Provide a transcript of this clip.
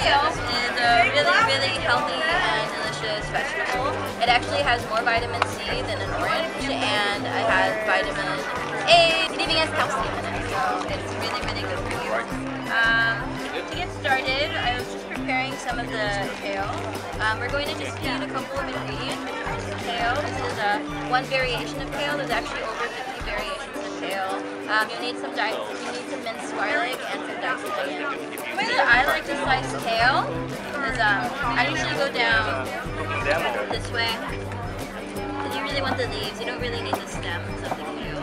kale is a really healthy and delicious vegetable. It actually has more vitamin C than an orange, and it has vitamin A. It even has calcium in it, so it's really good for you. To get started, I was just preparing some of the kale. We're going to just need a couple of ingredients. This is kale. This is one variation of kale. There's actually over 50 variations of kale. You'll need some minced garlic and some diced onion. The way that I like to slice kale is I usually go down this way. Because you really want the leaves. You don't really need the stem. It's up to you.